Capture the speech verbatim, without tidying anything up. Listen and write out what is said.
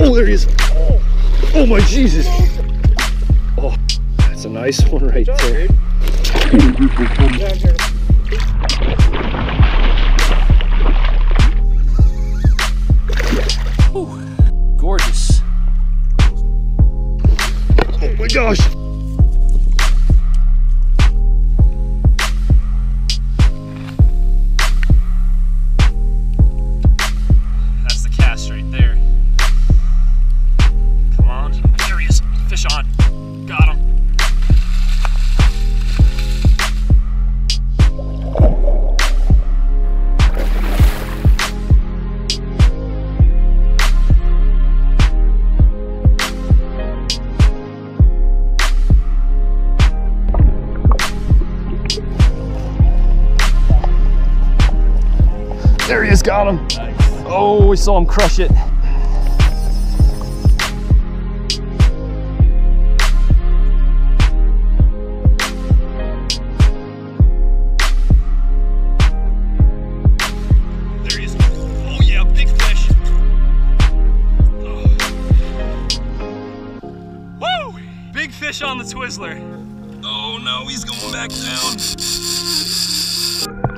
Oh, there he is. Oh my Jesus. Oh, that's a nice one right there. Ooh, gorgeous. Oh my gosh. That's the cast right there. Come on. There he is. Fish on. Got him. There he is, got him. Nice. Oh, we saw him crush it. There he is. Oh yeah, big fish. Oh. Woo! Big fish on the Twizzler. Oh no, he's going back down.